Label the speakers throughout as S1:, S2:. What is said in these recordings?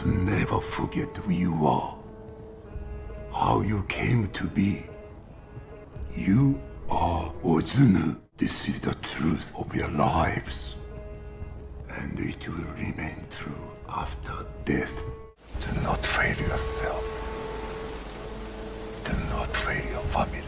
S1: must never forget who you are, how you came to be. You are Ozunu. This is the truth of your lives, and it will remain true after death. Do not fail yourself. Do not fail your family.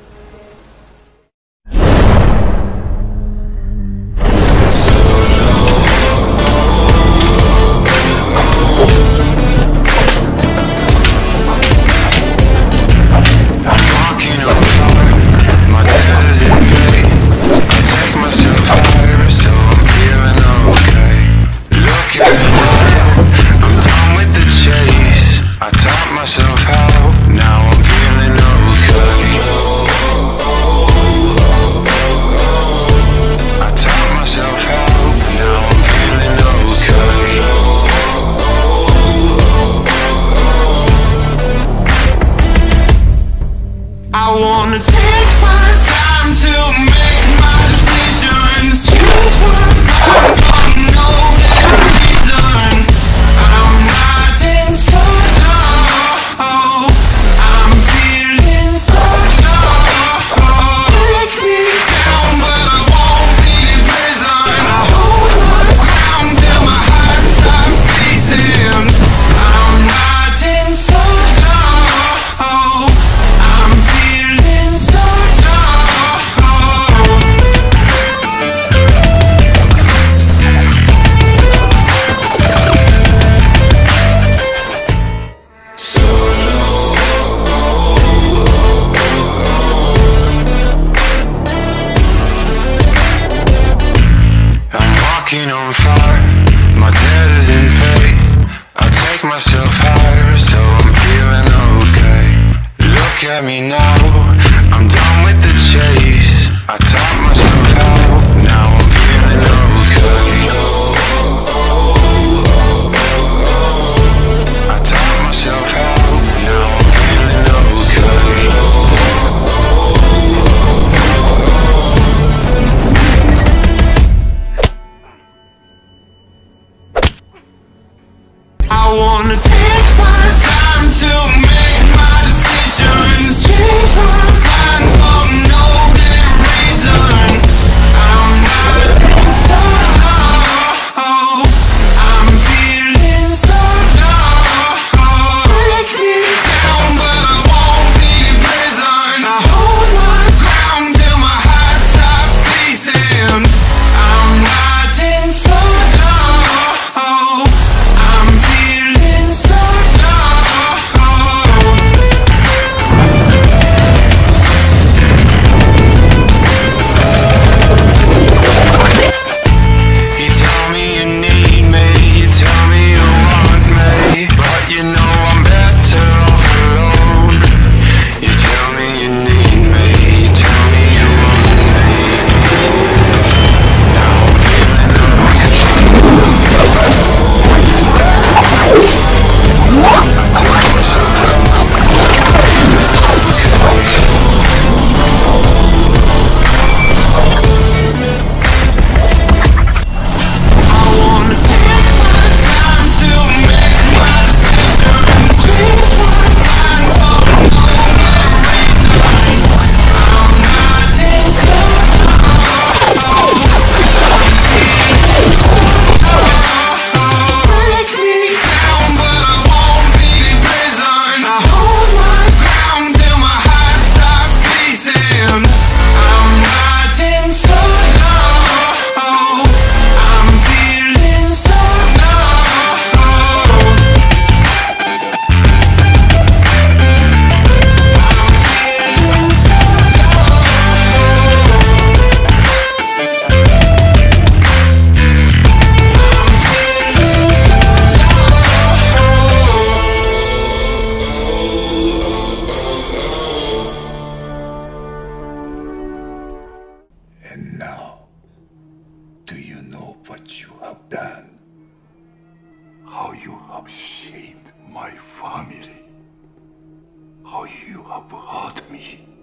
S2: I wanna take my time to make my decisions. Choose one path for no damn reason. I'm riding so low, I'm feeling so low. Take me down, but I won't be in prison. I hold my ground till my heart stops beating. I'm riding so low, I'm feeling so
S3: walking on fire, my debt is in pay. I take myself higher, so I'm feeling okay. Look at me now, I'm done with the chase. I taught myself how, now I'm feeling okay. I taught myself how, now I'm feeling okay.
S2: I wanna take my time to make my decisions. Change my mind for no damn reason. I'm riding so low, I'm feeling so low. Break me down, but I won't be in prison. I hold my ground till my heart stops beating. I'm riding so low, I'm feeling so
S3: You tell me you need me, you tell me you want me, but you know I'm better off alone. You tell me you need me, you tell me you want me. Now I'm feeling okay. I tell myself
S2: I wanna take my time to make my decisions. Change my mind for no damn reason. I'm riding so low, break me down, but I won't be in prison. I hold my ground till my heart stops beating. I'm riding so low, I'm feeling so
S1: And now, do you know what you have done? How you have shaped my family? How you have hurt me?